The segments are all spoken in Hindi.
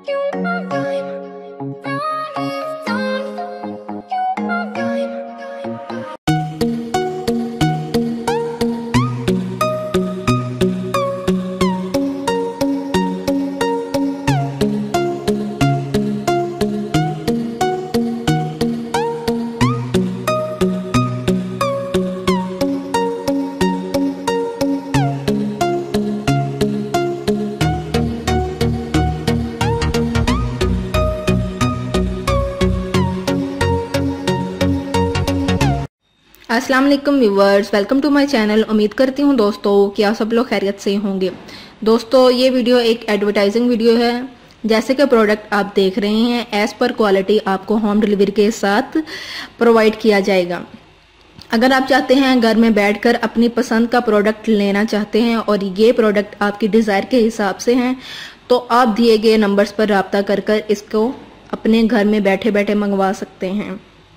अस्सलाम वालेकुम viewers, welcome to my channel. उम्मीद करती हूँ दोस्तों कि आप सब लोग खैरियत से होंगे। दोस्तों ये वीडियो एक एडवर्टाइजिंग वीडियो है। जैसे कि प्रोडक्ट आप देख रहे हैं एज पर क्वालिटी आपको होम डिलीवरी के साथ प्रोवाइड किया जाएगा। अगर आप चाहते हैं घर में बैठकर अपनी पसंद का प्रोडक्ट लेना चाहते हैं और ये प्रोडक्ट आपकी डिज़ायर के हिसाब से हैं तो आप दिए गए नंबर्स पर रब्ता कर इसको अपने घर में बैठे बैठे मंगवा सकते हैं।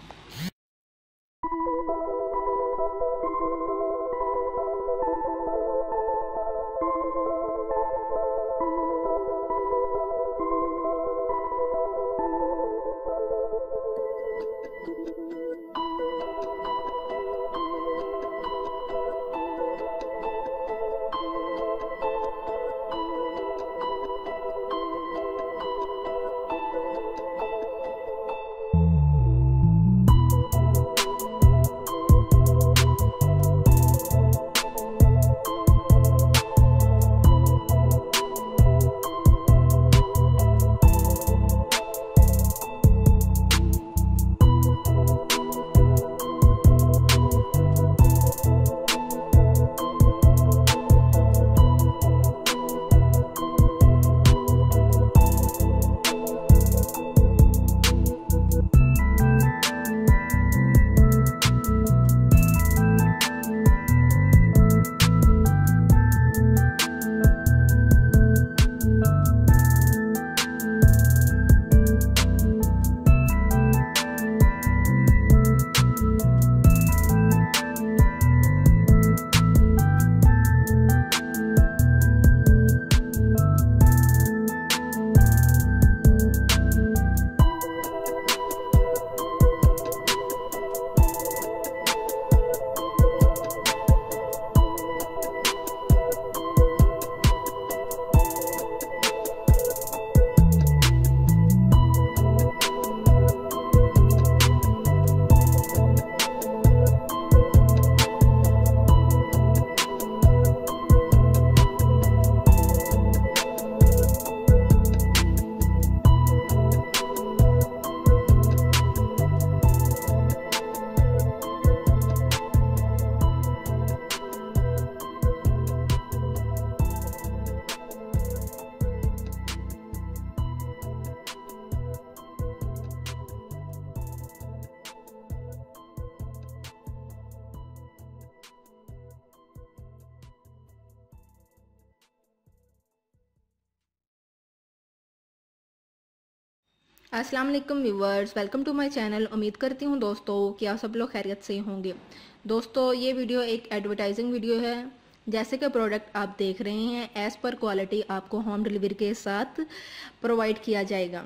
अस्सलाम वालेकुम viewers, welcome to my channel. उम्मीद करती हूँ दोस्तों कि आप सब लोग खैरियत से होंगे। दोस्तों ये वीडियो एक एडवर्टाइजिंग वीडियो है। जैसे कि प्रोडक्ट आप देख रहे हैं एज पर क्वालिटी आपको होम डिलीवरी के साथ प्रोवाइड किया जाएगा।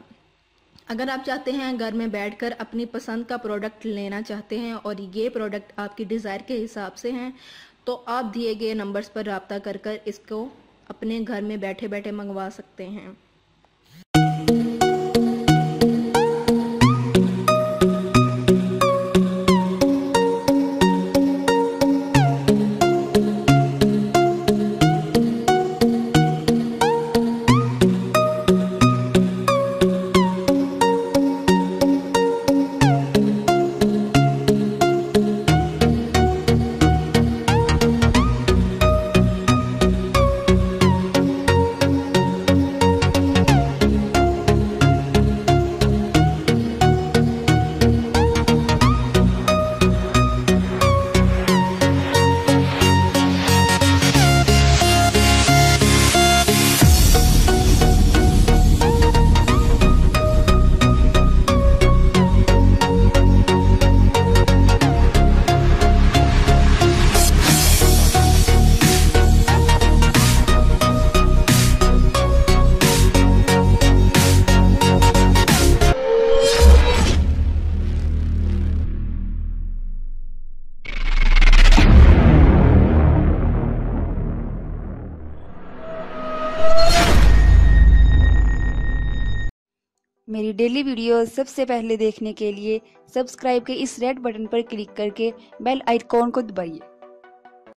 अगर आप चाहते हैं घर में बैठकर अपनी पसंद का प्रोडक्ट लेना चाहते हैं और ये प्रोडक्ट आपकी डिज़ायर के हिसाब से हैं तो आप दिए गए नंबर्स पर रब्ता कर इसको अपने घर में बैठे बैठे मंगवा सकते हैं। मेरी डेली वीडियो सबसे पहले देखने के लिए सब्सक्राइब के इस रेड बटन पर क्लिक करके बेल आइकॉन को दबाइए।